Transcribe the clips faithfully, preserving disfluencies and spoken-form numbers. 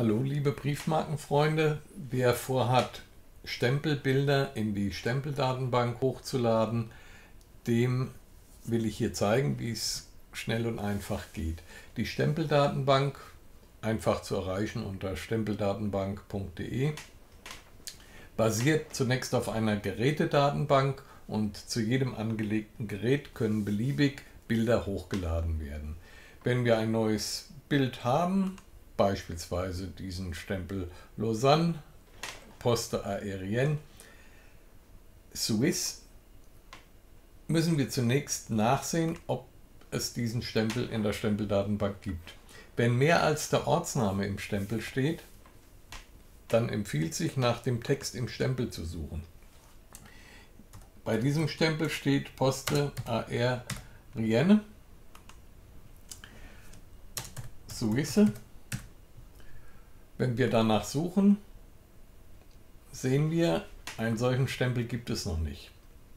Hallo liebe Briefmarkenfreunde, wer vorhat, Stempelbilder in die Stempeldatenbank hochzuladen, dem will ich hier zeigen, wie es schnell und einfach geht. Die Stempeldatenbank, einfach zu erreichen unter stempeldatenbank punkt de, basiert zunächst auf einer Gerätedatenbank und zu jedem angelegten Gerät können beliebig Bilder hochgeladen werden. Wenn wir ein neues Bild haben, beispielsweise diesen Stempel Lausanne, Poste Aérienne, Suisse, müssen wir zunächst nachsehen, ob es diesen Stempel in der Stempeldatenbank gibt. Wenn mehr als der Ortsname im Stempel steht, dann empfiehlt sich, nach dem Text im Stempel zu suchen. Bei diesem Stempel steht Poste Aérienne, Suisse. Wenn wir danach suchen, sehen wir, einen solchen Stempel gibt es noch nicht.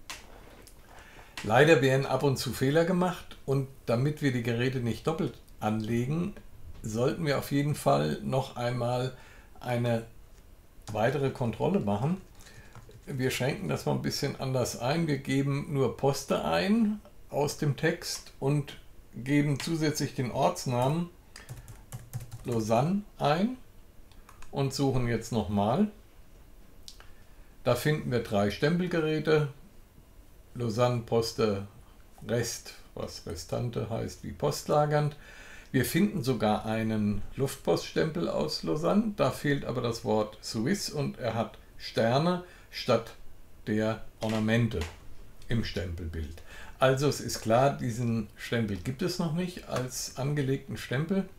Leider werden ab und zu Fehler gemacht und damit wir die Geräte nicht doppelt anlegen, sollten wir auf jeden Fall noch einmal eine weitere Kontrolle machen. Wir schränken das mal ein bisschen anders ein. Wir geben nur Poste ein aus dem Text und geben zusätzlich den Ortsnamen Lausanne ein und suchen jetzt nochmal. Da finden wir drei Stempelgeräte. Lausanne, Poste, Rest, was Restante heißt wie postlagernd. Wir finden sogar einen Luftpoststempel aus Lausanne, da fehlt aber das Wort Suisse und er hat Sterne statt der Ornamente im Stempelbild. Also es ist klar, diesen Stempel gibt es noch nicht als angelegten Stempel.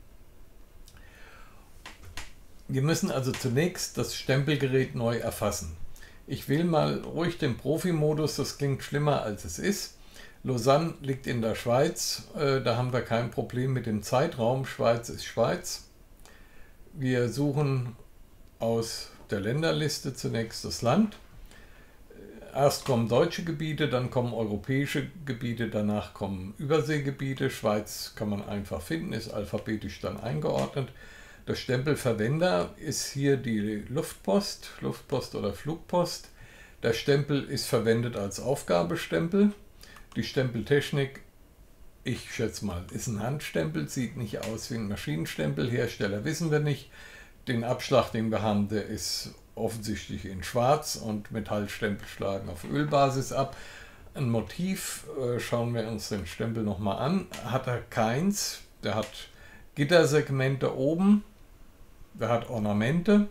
Wir müssen also zunächst das Stempelgerät neu erfassen. Ich wähle mal ruhig den Profi-Modus, das klingt schlimmer als es ist. Lausanne liegt in der Schweiz, äh, da haben wir kein Problem mit dem Zeitraum, Schweiz ist Schweiz. Wir suchen aus der Länderliste zunächst das Land. Erst kommen deutsche Gebiete, dann kommen europäische Gebiete, danach kommen Überseegebiete. Schweiz kann man einfach finden, ist alphabetisch dann eingeordnet. Der Stempelverwender ist hier die Luftpost, Luftpost oder Flugpost. Der Stempel ist verwendet als Aufgabestempel. Die Stempeltechnik, ich schätze mal, ist ein Handstempel, sieht nicht aus wie ein Maschinenstempel. Hersteller wissen wir nicht. Den Abschlag, den wir haben, der ist offensichtlich in Schwarz und Metallstempel schlagen auf Ölbasis ab. Ein Motiv, äh, schauen wir uns den Stempel nochmal an, hat er keins. Der hat Gittersegmente oben. Der hat Ornamente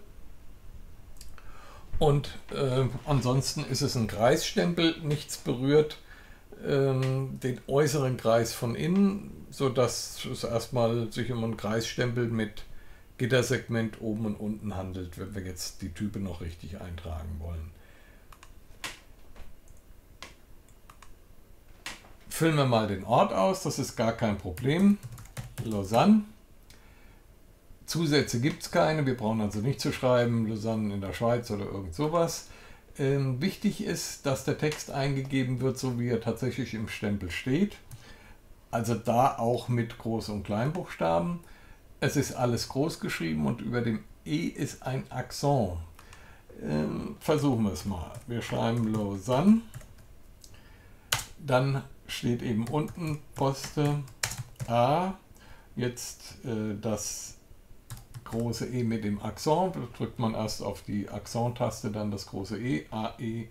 und äh, ansonsten ist es ein Kreisstempel, nichts berührt ähm, den äußeren Kreis von innen, sodass es erstmal sich um einen Kreisstempel mit Gittersegment oben und unten handelt, wenn wir jetzt die Type noch richtig eintragen wollen. Füllen wir mal den Ort aus, das ist gar kein Problem. Lausanne. Zusätze gibt es keine, wir brauchen also nicht zu schreiben, Lausanne in der Schweiz oder irgend sowas. Ähm, wichtig ist, dass der Text eingegeben wird, so wie er tatsächlich im Stempel steht. Also da auch mit Groß- und Kleinbuchstaben. Es ist alles groß geschrieben und über dem E ist ein Akzent. Ähm, versuchen wir es mal. Wir schreiben Lausanne. Dann steht eben unten Poste A. Jetzt äh, das große E mit dem Akzent, da drückt man erst auf die Akzent-Taste, dann das große E, A E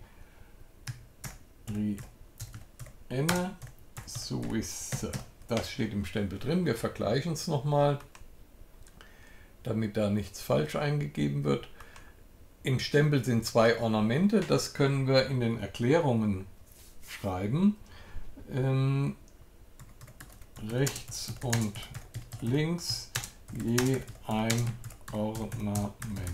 Rienne Suisse. Das steht im Stempel drin. Wir vergleichen es nochmal, damit da nichts falsch eingegeben wird. Im Stempel sind zwei Ornamente, das können wir in den Erklärungen schreiben. Ähm, rechts und links je ein Ornament.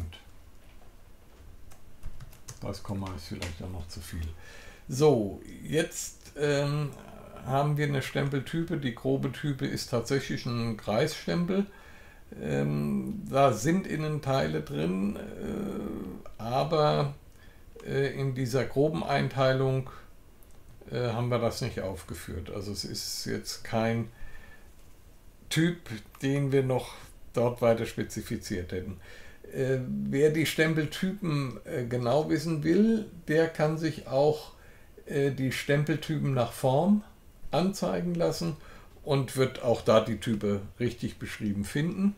Das Komma ist vielleicht auch noch zu viel. So, jetzt ähm, haben wir eine Stempeltype. Die grobe Type ist tatsächlich ein Kreisstempel. Ähm, da sind Innenteile drin, äh, aber äh, in dieser groben Einteilung äh, haben wir das nicht aufgeführt. Also es ist jetzt kein Typ, den wir noch dort weiter spezifiziert hätten. Äh, wer die Stempeltypen äh, genau wissen will, der kann sich auch äh, die Stempeltypen nach Form anzeigen lassen und wird auch da die Type richtig beschrieben finden.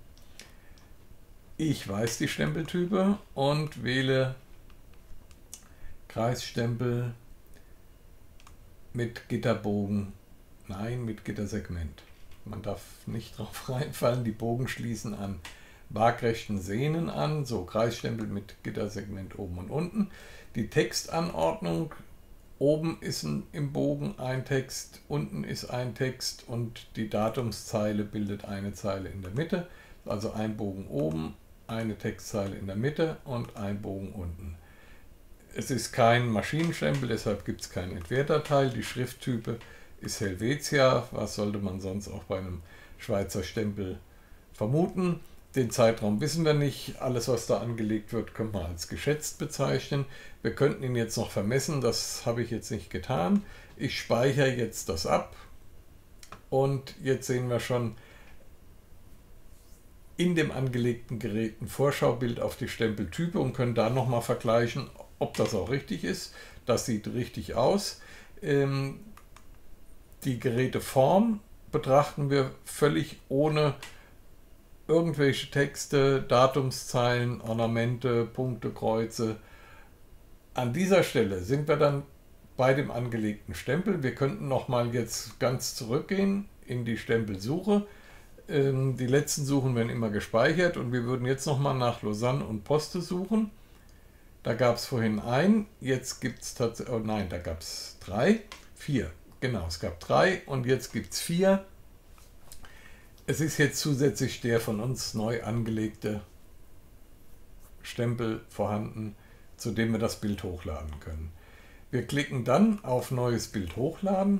Ich weiß die Stempeltype und wähle Kreisstempel mit Gitterbogen. Nein, mit Gittersegment. Man darf nicht drauf reinfallen. Die Bogen schließen an waagrechten Sehnen an. So, Kreisstempel mit Gittersegment oben und unten. Die Textanordnung. Oben ist ein, im Bogen ein Text, unten ist ein Text und die Datumszeile bildet eine Zeile in der Mitte. Also ein Bogen oben, eine Textzeile in der Mitte und ein Bogen unten. Es ist kein Maschinenstempel, deshalb gibt es keinen Entwerterteil. Die Schrifttype ist Helvetia. Was sollte man sonst auch bei einem Schweizer Stempel vermuten? Den Zeitraum wissen wir nicht. Alles, was da angelegt wird, können wir als geschätzt bezeichnen. Wir könnten ihn jetzt noch vermessen. Das habe ich jetzt nicht getan. Ich speichere jetzt das ab. Und jetzt sehen wir schon in dem angelegten Gerät ein Vorschaubild auf die Stempeltype und können da nochmal vergleichen, ob das auch richtig ist. Das sieht richtig aus. Ähm, die Geräteform betrachten wir völlig ohne irgendwelche Texte, Datumszeilen, Ornamente, Punkte, Kreuze. An dieser Stelle sind wir dann bei dem angelegten Stempel. Wir könnten nochmal jetzt ganz zurückgehen in die Stempelsuche. Ähm, die letzten Suchen werden immer gespeichert und wir würden jetzt nochmal nach Lausanne und Poste suchen. Da gab es vorhin ein, jetzt gibt es tatsächlich, oh nein, da gab es drei, vier. Genau, es gab drei und jetzt gibt es vier. Es ist jetzt zusätzlich der von uns neu angelegte Stempel vorhanden, zu dem wir das Bild hochladen können. Wir klicken dann auf Neues Bild hochladen.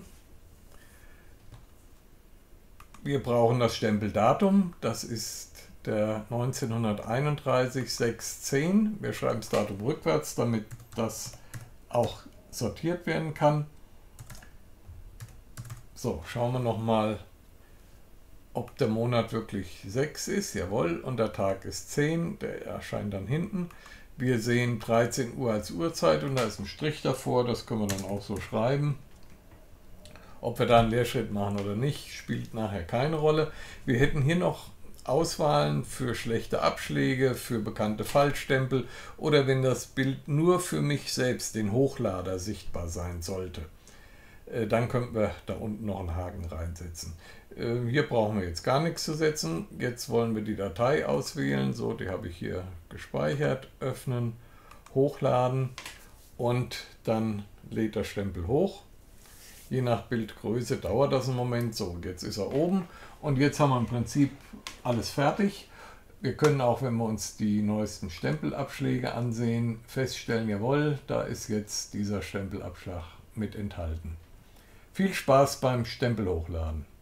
Wir brauchen das Stempeldatum, das ist der neunzehnhunderteinunddreißig sechs zehn. Wir schreiben das Datum rückwärts, damit das auch sortiert werden kann. So, schauen wir nochmal, ob der Monat wirklich sechs ist. Jawohl, und der Tag ist zehn, der erscheint dann hinten. Wir sehen dreizehn Uhr als Uhrzeit und da ist ein Strich davor, das können wir dann auch so schreiben. Ob wir da einen Leerschritt machen oder nicht, spielt nachher keine Rolle. Wir hätten hier noch Auswahlen für schlechte Abschläge, für bekannte Falschstempel oder wenn das Bild nur für mich selbst, den Hochlader, sichtbar sein sollte. Dann könnten wir da unten noch einen Haken reinsetzen. Hier brauchen wir jetzt gar nichts zu setzen. Jetzt wollen wir die Datei auswählen. So, die habe ich hier gespeichert. Öffnen, hochladen und dann lädt der Stempel hoch. Je nach Bildgröße dauert das einen Moment. So, jetzt ist er oben und jetzt haben wir im Prinzip alles fertig. Wir können auch, wenn wir uns die neuesten Stempelabschläge ansehen, feststellen, jawohl, da ist jetzt dieser Stempelabschlag mit enthalten. Viel Spaß beim Stempel hochladen.